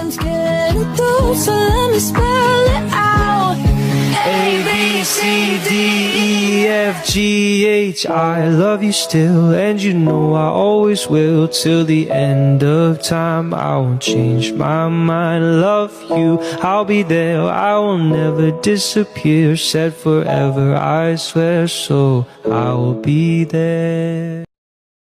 one's getting through, so let me spell it out. A, B, C, D, E, F, G, H. I love you still, and you know I always will. Till the end of time, I won't change my mind. Love you, I'll be there, I will never disappear. Said forever, I swear, so I will be there.